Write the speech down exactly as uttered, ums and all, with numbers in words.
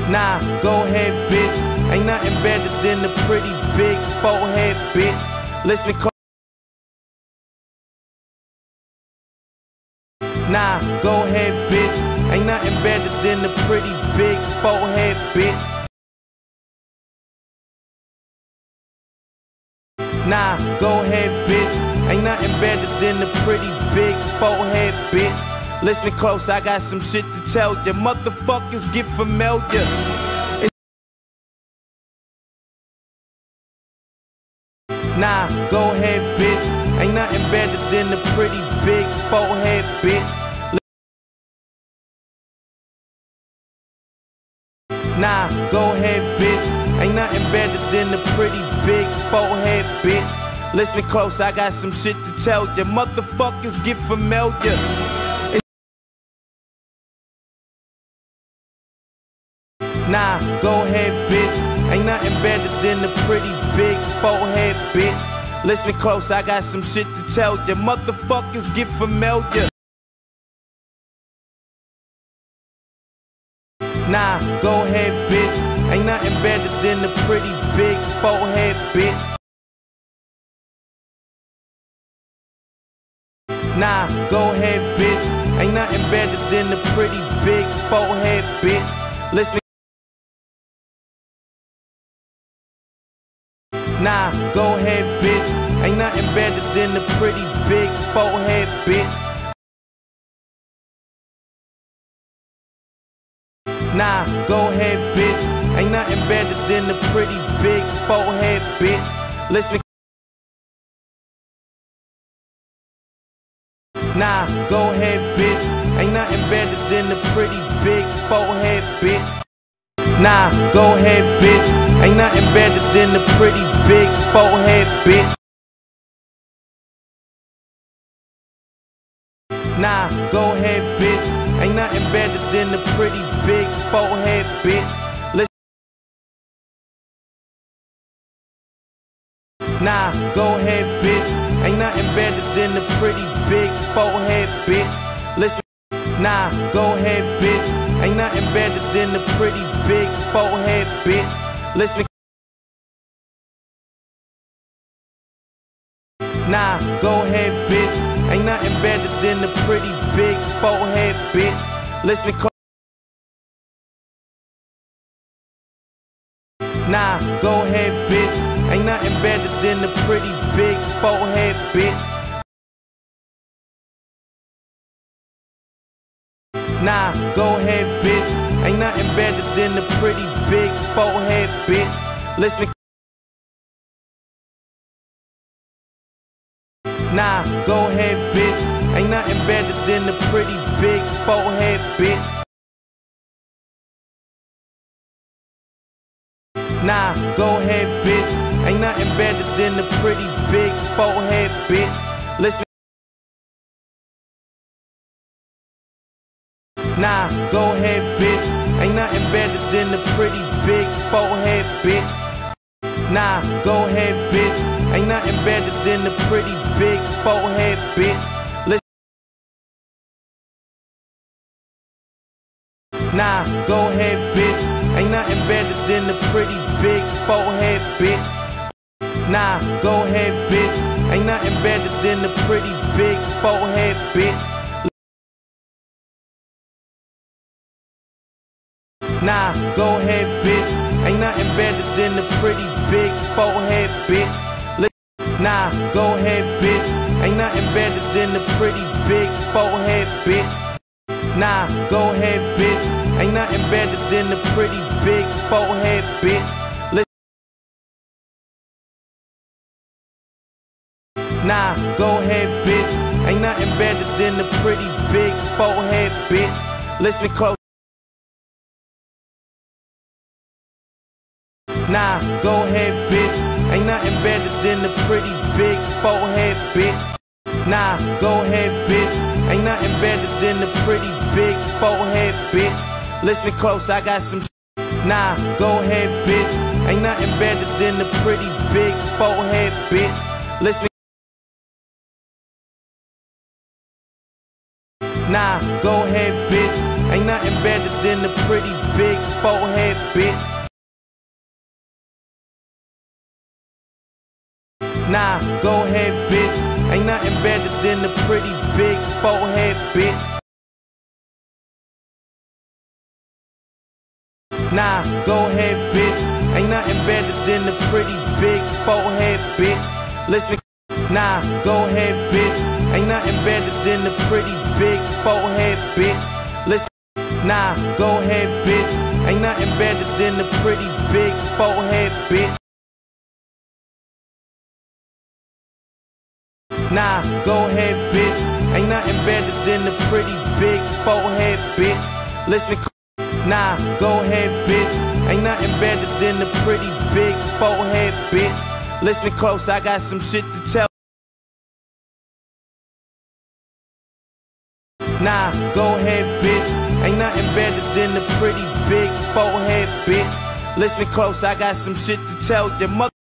Nah, go ahead, bitch. Ain't nothing better than a pretty big forehead, bitch. Listen close. Nah, go ahead, bitch. Ain't nothing better than a pretty big forehead, bitch. Nah, go ahead, bitch. Ain't nothing better than a pretty big forehead, bitch. Listen close, I got some shit to tell you. Motherfuckers get familiar. Nah, go ahead, bitch. Ain't nothing better than a pretty big forehead, bitch. Nah, go ahead, bitch. Ain't nothing better than a pretty big forehead, bitch. Listen close, I got some shit to tell you. Motherfuckers get familiar. Nah, go ahead, bitch. Ain't nothing better than a pretty big forehead, bitch. Listen close, I got some shit to tell you. Motherfuckers get familiar. Nah, go ahead, bitch. Ain't nothing better than a pretty big forehead, bitch. Nah, go ahead, bitch. Ain't nothing better than a pretty big forehead, bitch. Listen. Nah, go ahead, bitch. Ain't nothing better than a pretty big forehead, bitch. Nah, go ahead, bitch. Ain't nothing better than a pretty big forehead, bitch. Listen. Nah, go ahead, bitch. Ain't nothing better than a pretty big forehead, bitch. Nah, go ahead, bitch. Ain't nothing better than a pretty big forehead, bitch. Nah, go ahead, bitch. Ain't nothing better than a pretty big forehead, bitch. Listen. Nah, go ahead, bitch. Ain't nothing better than a pretty big forehead, bitch. Listen. Nah, go ahead, bitch. Ain't nothing better than a pretty big forehead, bitch. Listen. Nah, go ahead, bitch. Ain't nothing better than a pretty big forehead, bitch. Listen close. Nah, go ahead, bitch. Ain't nothing better than a pretty big forehead, bitch. Nah, go ahead, bitch. Ain't nothing better than a pretty big forehead, bitch. Listen. Nah, go ahead, bitch. Ain't nothing better than a pretty big forehead, bitch. Nah, go ahead, bitch. Ain't nothing better than a pretty big forehead, bitch. Listen. Nah, go ahead, bitch. Ain't nothing better than a pretty big forehead, bitch. Nah, go ahead, bitch. Ain't nothing better than a pretty big forehead, bitch. Listen. Nah, go ahead, bitch. Ain't nothing better than a pretty big forehead, bitch. Nah, go ahead, bitch. Ain't nothing better than a pretty big forehead, bitch. Nah, go ahead, bitch. Ain't nothing better than a pretty big forehead, bitch. Nah, go ahead, bitch. Ain't nothing better than a pretty big forehead, bitch. Nah, go ahead, bitch. Ain't nothing better than a pretty big forehead, bitch. Nah, go ahead, bitch. Ain't nothing better than a pretty big forehead, bitch. Listen close. Nah, go ahead, bitch. Ain't nothing better than a pretty big forehead, bitch. Nah, go ahead, bitch. Ain't nothing better than a pretty big forehead, bitch. Listen close, I got some. Nah, go ahead, bitch. Ain't nothing better than a pretty big forehead, bitch. Listen. Nah, go ahead, bitch. Ain't nothing better than a pretty big forehead bitch. Nah, go ahead, bitch. Ain't nothing better than a pretty big forehead bitch. Nah, go ahead, bitch. Ain't nothing better than a pretty big forehead bitch. Listen, nah, go ahead, bitch. Ain't nothing better than a pretty big forehead bitch. Listen, nah, go ahead, bitch. Ain't nothing better than a pretty big forehead bitch. Nah, go ahead, bitch. Ain't nothing better than a pretty big forehead bitch. Listen, nah, go ahead, bitch. Ain't nothing better than a pretty big forehead bitch. Listen close, I got some shit to tell. Nah, go ahead, bitch. Ain't nothing better than a pretty big forehead bitch. Listen close, I got some shit to tell your mother.